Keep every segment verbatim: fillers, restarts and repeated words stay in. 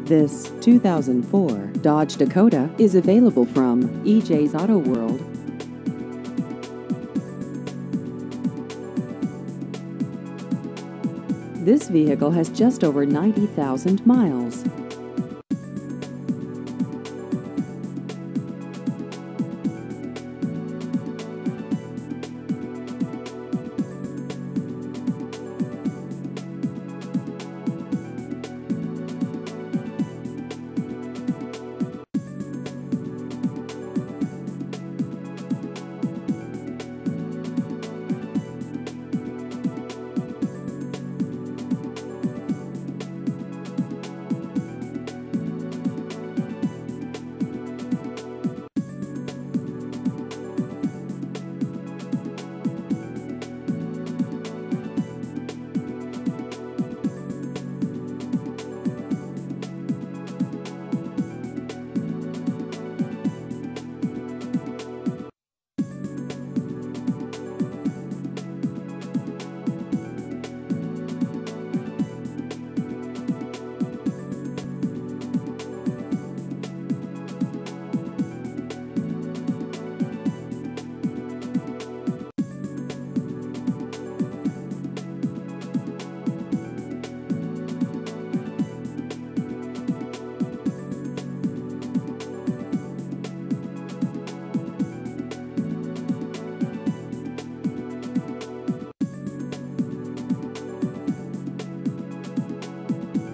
This two thousand four Dodge Dakota is available from E J's Auto World. This vehicle has just over ninety thousand miles.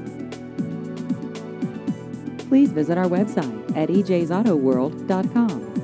Please visit our website at E Js Auto World dot com.